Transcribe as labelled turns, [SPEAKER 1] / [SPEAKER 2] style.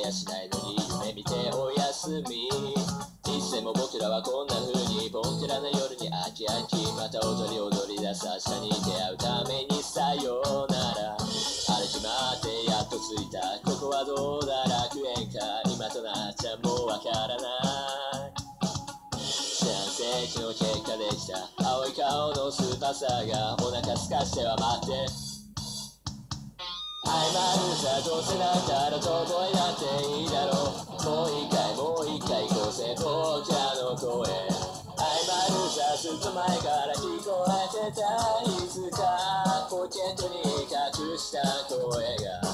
[SPEAKER 1] やしないのに夢見ておやすみ。いつでも僕らはこんな風にポンテラな夜に飽き飽き、また踊り出す明日に出会うためにさようなら。歩き回ってやっと着いた、ここはどうだ楽園か、今となっちゃもうわからない。四半世紀の結果できた青い顔のスーパースターがお腹すかしては待って、アイマルさどうせだったら遠吠えだっていいだろう。もう一回行こうぜ僕らの声。アイマルさずっと前から聞こえてた、いつかポケットに隠した声が